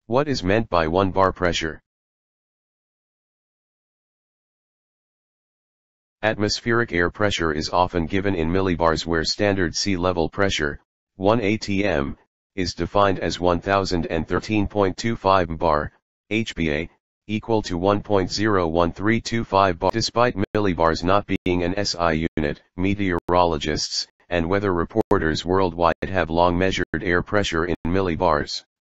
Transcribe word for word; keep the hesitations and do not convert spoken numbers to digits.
What is meant by one bar pressure? Atmospheric air pressure is often given in millibars, where standard sea level pressure, one A T M, is defined as one thousand thirteen point two five bar, H P A, equal to one point zero one three two five bar. Despite millibars not being an S I unit, meteorologists and weather reporters worldwide have long measured air pressure in millibars.